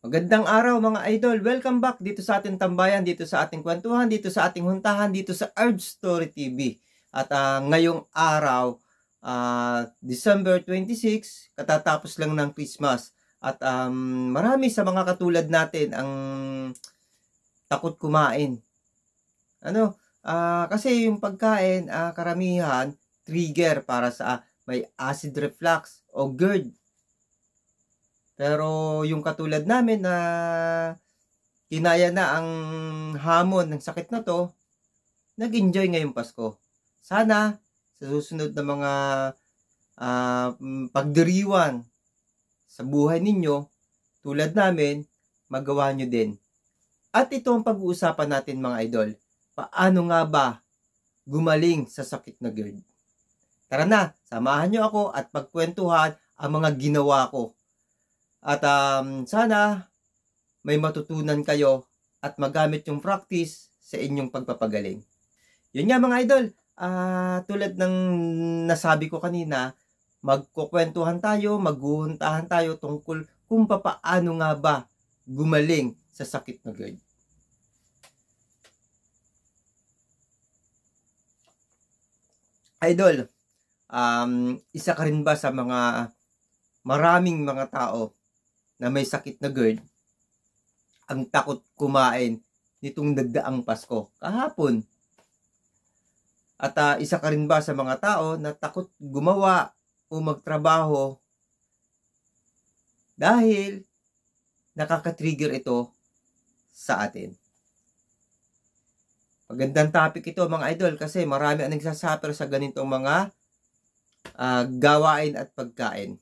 Magandang araw mga idol. Welcome back dito sa ating tambayan, dito sa ating kwentuhan, dito sa ating huntahan, dito sa Herbs Story TV. At ngayong araw, December 26, katatapos lang ng Christmas. At marami sa mga katulad natin ang takot kumain. Kasi yung pagkain, karamihan, trigger para sa may acid reflux o GERD. Pero yung katulad namin na kinaya na ang hamon ng sakit na to, nag-enjoy ngayong Pasko. Sana sa susunod na mga pagdiriwang sa buhay ninyo, tulad namin, magawa nyo din. At ito ang pag-uusapan natin mga idol. Paano nga ba gumaling sa sakit na GERD? Tara na, samahan nyo ako at pagkwentuhan ang mga ginawa ko. At sana may matutunan kayo at magamit yung practice sa inyong pagpapagaling. Yun nga mga idol, tulad ng nasabi ko kanina, magkukwentuhan tayo, maghuhuntahan tayo tungkol kung paano nga ba gumaling sa sakit na GERD. Idol, isa ka rin ba sa mga maraming mga tao na may sakit na GERD ang takot kumain nitong nagdaang Pasko kahapon? At isa ka rin ba sa mga tao na takot gumawa o magtrabaho dahil nakaka-trigger ito sa atin? Magandang topic ito mga idol kasi marami ang nagsasuffer sa ganitong mga gawain at pagkain.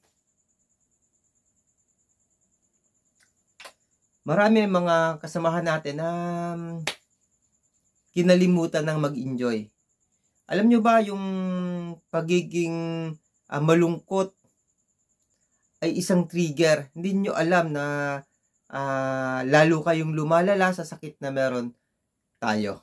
Marami mga kasamahan natin na kinalimutan ng mag-enjoy. Alam nyo ba yung pagiging malungkot ay isang trigger? Hindi nyo alam na lalo kayong lumalala sa sakit na meron tayo.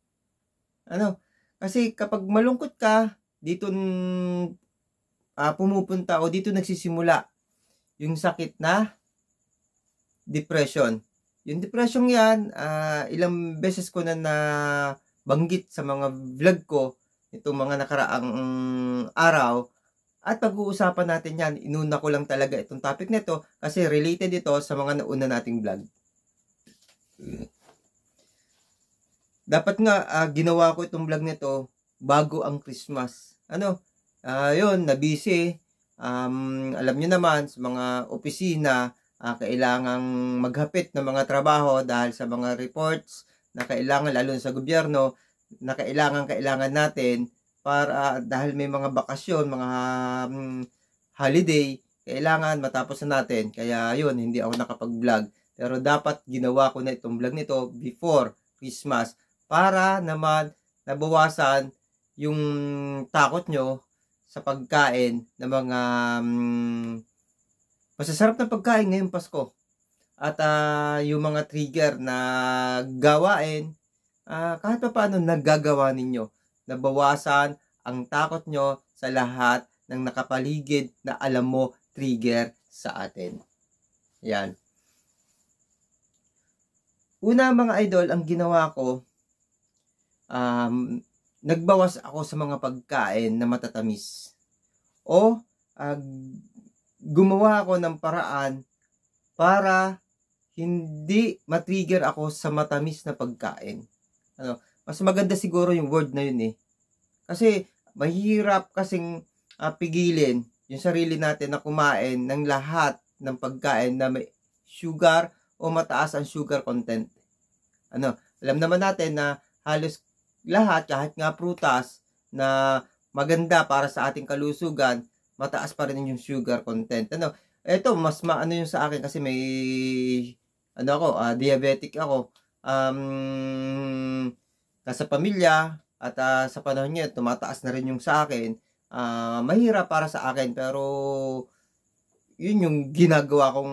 Kasi kapag malungkot ka, dito pumupunta o dito nagsisimula yung sakit na depression. Yung depression yan, ilang beses ko na banggit sa mga vlog ko itong mga nakaraang araw. At pag-uusapan natin yan, inuna ko lang talaga itong topic nito kasi related ito sa mga nauna nating vlog. Dapat nga ginawa ko itong vlog nito bago ang Christmas. Yun, na-busy. Alam nyo naman sa mga opisina, kailangang maghapit ng mga trabaho dahil sa mga reports na kailangan, lalo sa gobyerno, na kailangan natin para dahil may mga bakasyon, mga holiday, kailangan matapos na natin. Kaya yun, hindi ako nakapag-vlog. Pero dapat ginawa ko na itong vlog nito before Christmas para naman nabawasan yung takot nyo sa pagkain ng mga masasarap na pagkain ngayong Pasko. At yung mga trigger na gawain, kahit pa paano nagagawa ninyo, nabawasan ang takot nyo sa lahat ng nakapaligid na alam mo trigger sa atin. Yan. Una mga idol, ang ginawa ko, nagbawas ako sa mga pagkain na matatamis. O gumawa ako ng paraan para hindi matrigger ako sa matamis na pagkain. Mas maganda siguro yung word na yun Kasi mahirap kasing pigilin yung sarili natin na kumain ng lahat ng pagkain na may sugar o mataas ang sugar content. Alam naman natin na halos lahat, kahit nga prutas na maganda para sa ating kalusugan, mataas pa rin yung sugar content. Ito mas maano yung sa akin kasi may diabetic ako. Nasa pamilya at sa panahon niya tumataas na rin yung sa akin. Mahirap para sa akin pero yun yung ginagawa kong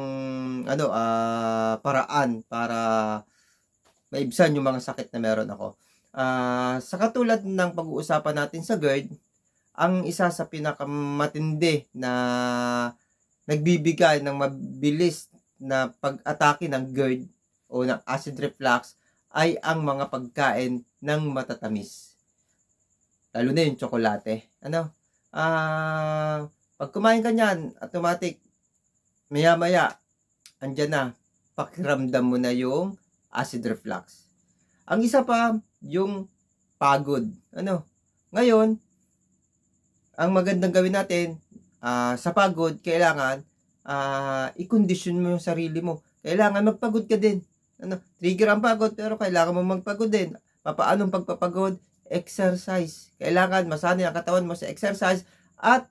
paraan para maibsan yung mga sakit na meron ako. Sa katulad ng pag-uusapan natin sa GERD, ang isa sa pinakamatindi na nagbibigay ng mabilis na pag-atake ng GERD o ng acid reflux ay ang mga pagkain ng matatamis. Lalo na yung tsokolate. Pag kumain ka niyan, automatic, maya-maya, andyan na, pakiramdam mo na yung acid reflux. Ang isa pa, yung pagod. Ngayon, ang magandang gawin natin, sa pagod, kailangan, i-condition mo yung sarili mo. Kailangan magpagod ka din. Trigger ang pagod, pero kailangan mo magpagod din. Papaanong pagpapagod? Exercise. Kailangan masanay ang katawan mo sa exercise at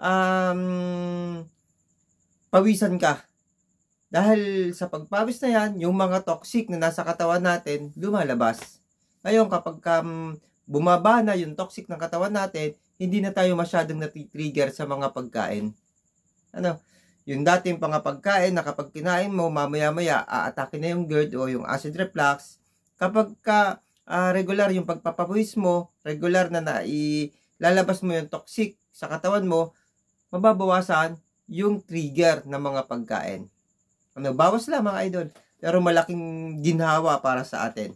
pawisan ka. Dahil sa pagpawis na yan, yung mga toxic na nasa katawan natin, lumalabas. Ngayon, kapag bumaba na yung toxic ng katawan natin, hindi na tayo masyadong natitrigger sa mga pagkain. Yung dating mga pagkain na kapag kinain mo, mamaya-maya, aatake na yung GERD o yung acid reflux. Kapag regular yung pagpapawis mo, regular na ilalabas mo yung toxic sa katawan mo, mababawasan yung trigger ng mga pagkain. Bawas lang mga idol, pero malaking ginhawa para sa atin.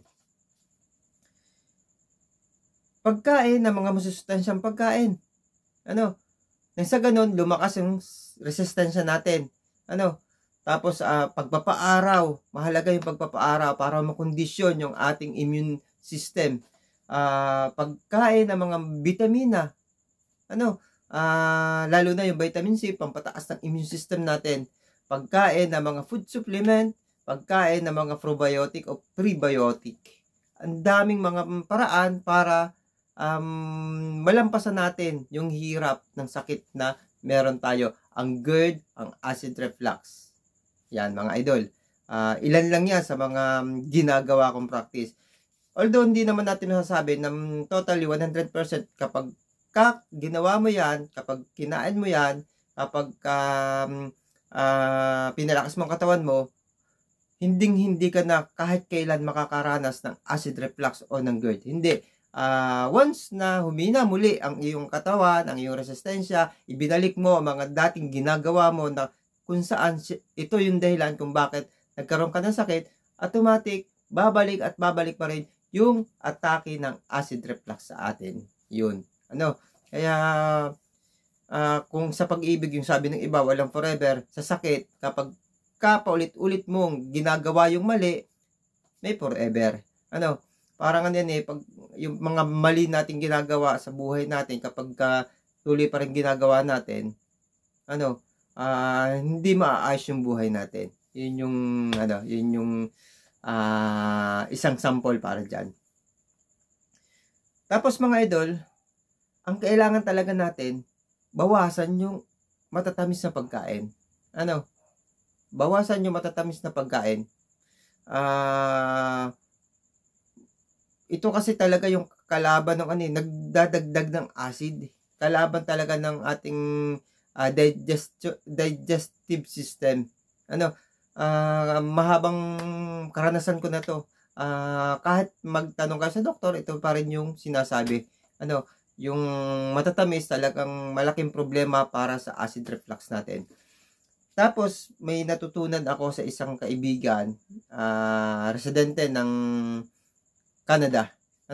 Pagkain ng mga masusustansyang pagkain. Nang sa ganun, lumakas yung resistensya natin. Tapos pagpapaaraw, mahalaga yung pagpapaaraw para makondisyon yung ating immune system. Pagkain ng mga vitamina. Lalo na yung vitamin C, pampataas ng immune system natin. Pagkain ng mga food supplement, pagkain ng mga probiotic o prebiotic. Ang daming mga paraan para malampasan natin yung hirap ng sakit na meron tayo. Ang GERD, ang acid reflux. Yan mga idol. Ilan lang yan sa mga ginagawa kong practice. Although hindi naman natin masasabi na totally 100% kapag ginawa mo yan, kapag kinain mo yan, kapag pinalakas mo ang katawan mo, hindi ka na kahit kailan makakaranas ng acid reflux o ng GERD. Hindi. Once na humina muli ang iyong katawan, ang iyong resistensya, ibinalik mo ang mga dating ginagawa mo na kung saan ito yung dahilan kung bakit nagkaroon ka ng sakit, automatic, babalik at babalik pa rin yung atake ng acid reflux sa atin. Yun. Kaya, kung sa pag-ibig, yung sabi ng iba, walang forever, sa sakit, kapag paulit-ulit mong ginagawa yung mali, may forever. Parang pag yung mga mali nating ginagawa sa buhay natin, kapag tuloy pa rin ginagawa natin, hindi maaayos yung buhay natin. Yun yung isang sample para dyan. Tapos mga idol, ang kailangan talaga natin, bawasan yung matatamis na pagkain. Bawasan yung matatamis na pagkain. Ito kasi talaga yung kalaban ng nagdadagdag ng acid. Kalaban talaga ng ating digestive system. Mahabang karanasan ko na to. Kahit magtanong ka sa doktor, ito pa rin yung sinasabi. Yung matatamis talagang malaking problema para sa acid reflux natin. Tapos may natutunan ako sa isang kaibigan, residente ng Canada.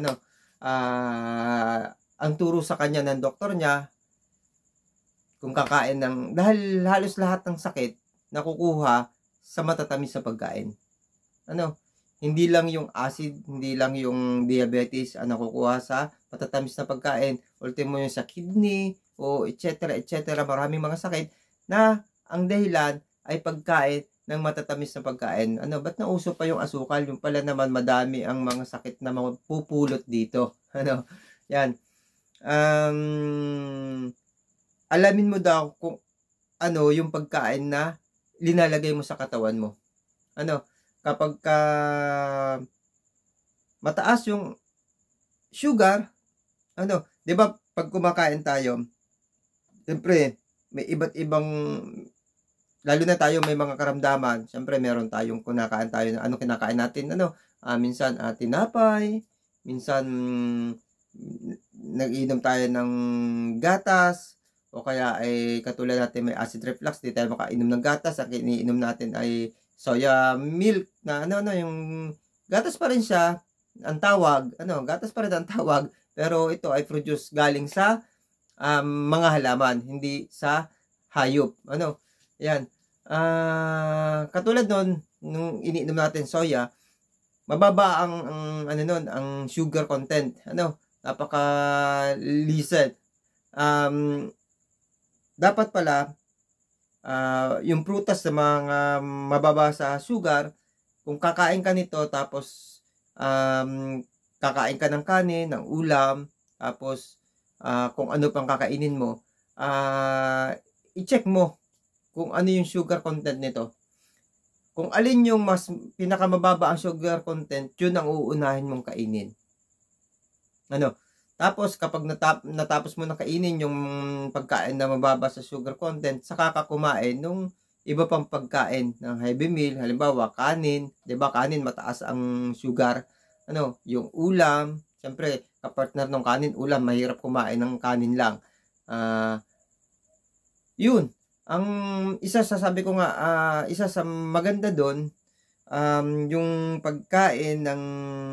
Ang turo sa kanya ng doktor niya, kung kakain dahil halos lahat ng sakit nakukuha sa matatamis na pagkain. Hindi lang yung acid, hindi lang yung diabetes ang nakukuha sa matatamis na pagkain. Ultimo yung sa kidney, o etc. Maraming mga sakit na ang dahilan ay pagkain ng matatamis na pagkain. Ba't nauso pa yung asukal? Yung pala naman madami ang mga sakit na mapupulot dito. Yan. Alamin mo daw kung yung pagkain na linalagay mo sa katawan mo. Kapag mataas yung sugar, 'di ba pag kumakain tayo, siyempre may iba't ibang, lalo na tayo may mga karamdaman, siyempre meron tayong kinakain tayo na kinakain natin, minsan tinapay, minsan nag-inom tayo ng gatas, o kaya ay katulad natin may acid reflux, di tayo makainom ng gatas, ang iniinom natin ay soya milk na yung gatas pa rin siya ang tawag, gatas pa rin ang tawag, pero ito ay produce galing sa mga halaman, hindi sa hayop. Yan. Katulad nun, nung iniinom natin soya, mababa ang sugar content. Napaka-listen. Dapat pala, yung prutas na mga mababa sa sugar, kung kakain ka nito, tapos kakain ka ng kanin, ng ulam, tapos kung ano pang kakainin mo, i-check mo kung ano yung sugar content nito. Kung alin yung mas pinakamababa ang sugar content, yun ang uunahin mong kainin. Tapos kapag natapos mo na kainin yung pagkain na mababa sa sugar content, saka ka kumain nung iba pang pagkain ng heavy meal, halimbawa kanin, 'di ba? Kanin mataas ang sugar. Yung ulam, syempre kapartner ng kanin, ulam, mahirap kumain ng kanin lang. Yun. Ang isa sasabi ko nga, isa sa maganda doon, yung pagkain ng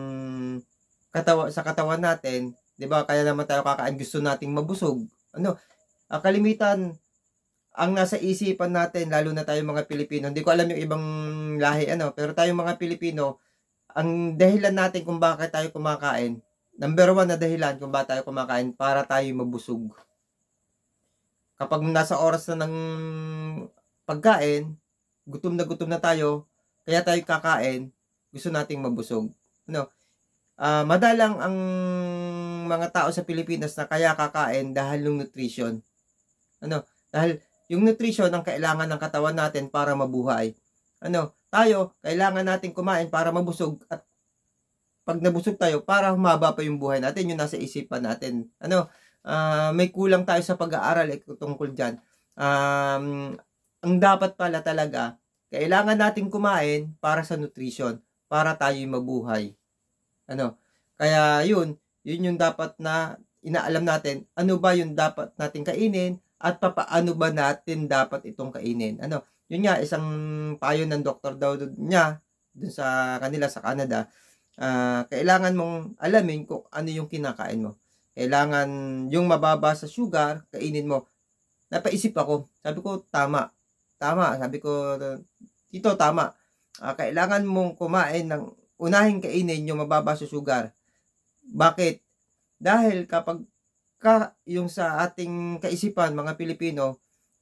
sa katawan natin, 'di ba? Kaya naman tayo kakain, gusto nating mabusog. Kalimitan ang nasa isipan natin, lalo na tayo mga Pilipino, hindi ko alam yung ibang lahi pero tayo mga Pilipino, ang dahilan natin kung bakit tayo kumakain, number 1 na dahilan kung bakit tayo kumakain, para tayo mabusog. Kapag nasa oras na ng pagkain, gutom na tayo, kaya tayo kakain, gusto nating mabusog. Madalang ang mga tao sa Pilipinas na kaya kakain dahil ng nutrition. Dahil yung nutrition ang kailangan ng katawan natin para mabuhay. Tayo, kailangan natin kumain para mabusog, at pag nabusog tayo, para humaba pa yung buhay natin, yung nasa isipan natin. May kulang tayo sa pag-aaral tungkol dyan. Ang dapat pala talaga, kailangan natin kumain para sa nutrition, para tayo mabuhay. Kaya yun yung dapat na inaalam natin, ano ba yung dapat natin kainin, at papaano ba natin dapat itong kainin. Yun nga, isang payo ng doktor daw niya dun sa kanila sa Canada, kailangan mong alamin kung ano yung kinakain mo. Kailangan yung mababa sa sugar, kainin mo. Napaisip ako, sabi ko, tama, sabi ko, dito tama. Kailangan mong kumain ng unahin kainin yung mababa sa sugar. Bakit? Dahil kapag yung sa ating kaisipan, mga Pilipino,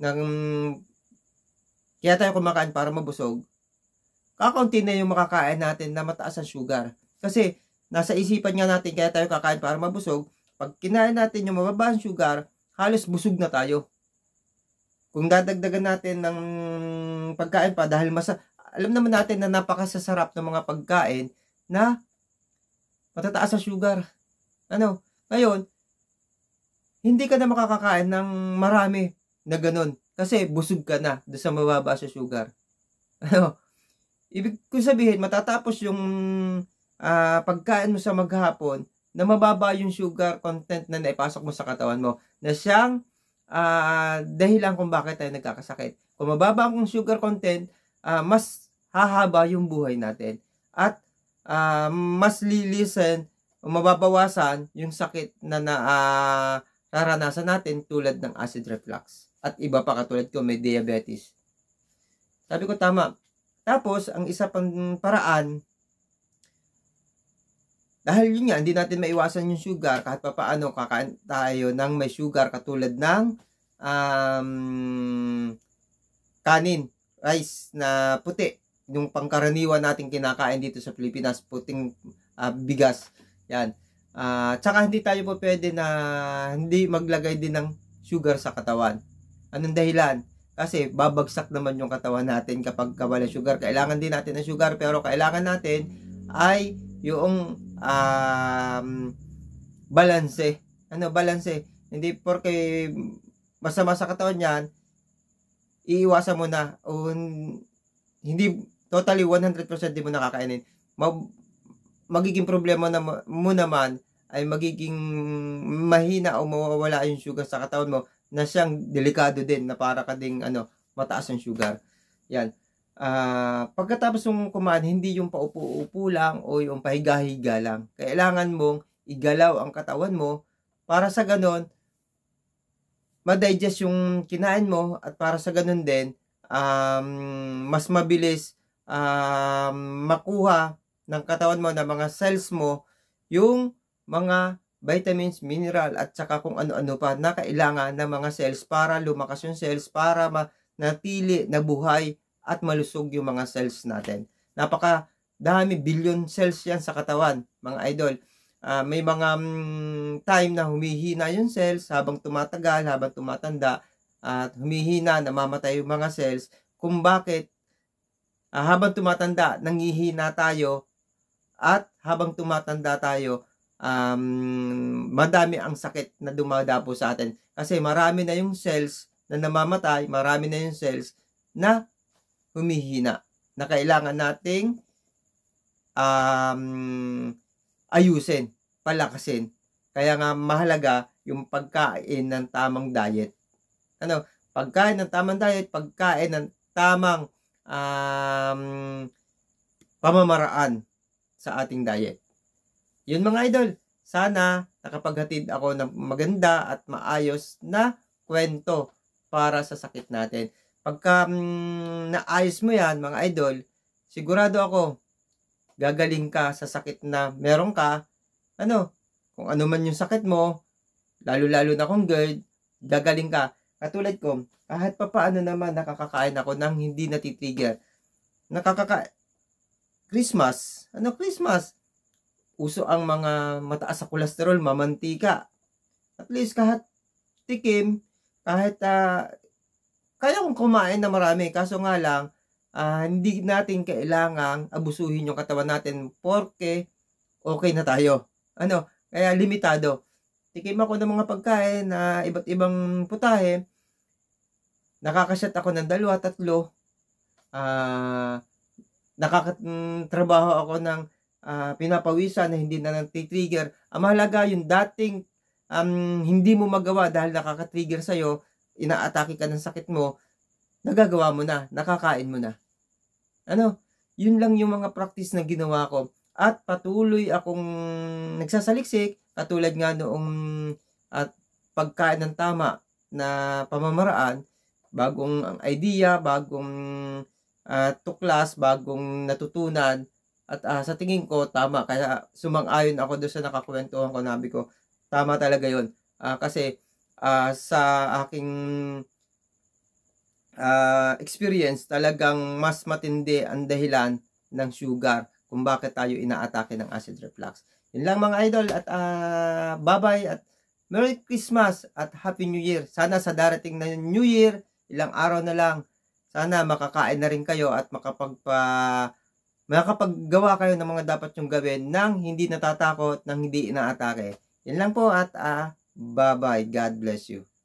kaya tayo kumakain para mabusog, kakaunti na yung makakain natin na mataas ang sugar. Kasi nasa isipan nga natin, kaya tayo kakain para mabusog, pag kinain natin yung mababa ang sugar, halos busog na tayo. Kung dadagdagan natin ng pagkain pa, dahil alam naman natin na napakasasarap ng mga pagkain na matataas sa sugar. Ngayon, hindi ka na makakakain ng marami na ganun, kasi busog ka na doon sa mababa sa sugar. Ibig ko sabihin, matatapos yung pagkain mo sa maghapon na mababa yung sugar content na naipasok mo sa katawan mo, na siyang dahilan kung bakit tayo nagkakasakit. Kung mababa ang sugar content, mas hahaba yung buhay natin, at mas lilisen o mababawasan yung sakit na naranasan natin, tulad ng acid reflux at iba pa, katulad ko may diabetes. Sabi ko tama. Tapos ang isa pang paraan, dahil yun nga, hindi natin maiwasan yung sugar, kahit pa paano kakain tayo ng may sugar, katulad ng kanin, rice na puti, yung pangkaraniwan natin kinakain dito sa Pilipinas, puting bigas. Yan. Tsaka hindi tayo po pwede na hindi maglagay din ng sugar sa katawan. Anong dahilan? Kasi babagsak naman yung katawan natin kapag wala sugar. Kailangan din natin ng sugar, pero kailangan natin ay yung balanse. Balanse. Hindi porke masama sa katawan yan, iiwasan mo na, o hindi totally 100% di mo nakakainin. Magiging problema mo naman ay magiging mahina o mawawala yung sugar sa katawan mo, na siyang delikado din, na para ka ding mataas ang sugar. Yan. pagkatapos mong kumain, hindi yung paupo-upo lang o yung pahiga-higa lang. Kailangan mong igalaw ang katawan mo para sa ganon, ma-digest yung kinain mo at para sa ganon din, mas mabilis makuha ng katawan mo, ng mga cells mo, yung mga vitamins, mineral, at saka kung ano-ano pa na kailangan ng mga cells para lumakas yung cells, para manatili na buhay at malusog yung mga cells natin. Napaka dami, billion cells yan sa katawan, mga idol. May mga time na humihina yung cells habang tumatagal, habang tumatanda, at humihina, namamatay yung mga cells. Kung bakit habang tumatanda, nangihina tayo, at habang tumatanda tayo, madami ang sakit na dumadapo sa atin. Kasi marami na yung cells na namamatay, marami na yung cells na humihina, na kailangan nating ayusin, palakasin. Kaya nga mahalaga yung pagkain ng tamang diet. Pagkain ng tamang diet, pagkain ng tamang pamamaraan sa ating diet. Yun mga idol, sana nakapaghatid ako ng maganda at maayos na kwento para sa sakit natin. Pagka naayos mo yan mga idol, sigurado ako, gagaling ka sa sakit na meron ka. Kung ano man yung sakit mo, lalo-lalo na kung GERD, gagaling ka. Katulad ko, kahit pa paano naman nakakakain ako ng hindi natitrigger. Christmas, Christmas? Uso ang mga mataas sa kolesterol, mamantika. At least kahit tikim, kahit kaya kong kumain na marami. Kaso nga lang, hindi natin kailangang abusuhin yung katawan natin porque okay na tayo. Kaya limitado. Tikim ako ng mga pagkain na iba't ibang putahe. Nakakasyat ako ng 2, 3. Nakakatrabaho ako ng pinapawisan na hindi na nag-trigger. Ang mahalaga yung dating hindi mo magawa dahil nakaka-trigger sa'yo, inaatake ka ng sakit mo, nagagawa mo na, nakakain mo na. Yun lang yung mga practice na ginawa ko. At patuloy akong nagsasaliksik, katulad nga noong pagkain ng tama na pamamaraan, bagong idea, bagong tuklas, bagong natutunan. At sa tingin ko, tama. Kaya sumang-ayon ako doon sa nakakwentuhan ko, nabi ko, tama talaga yun. Kasi sa aking experience, talagang mas matindi ang dahilan ng sugar kung bakit tayo inaatake ng acid reflux. Yun lang mga idol, at bye-bye at Merry Christmas at Happy New Year. Sana sa darating na New Year, ilang araw na lang, sana makakain na rin kayo at makakapaggawa kayo ng mga dapat yung gawin nang hindi natatakot, nang hindi inaatake. Yan lang po at bye-bye. God bless you.